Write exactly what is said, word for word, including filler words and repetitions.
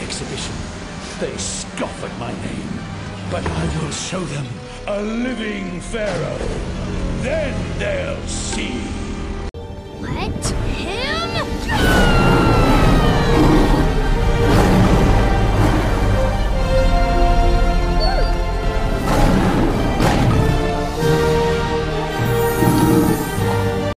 exhibition. They scoff at my name, but I will show them a living pharaoh. Then they'll see. What?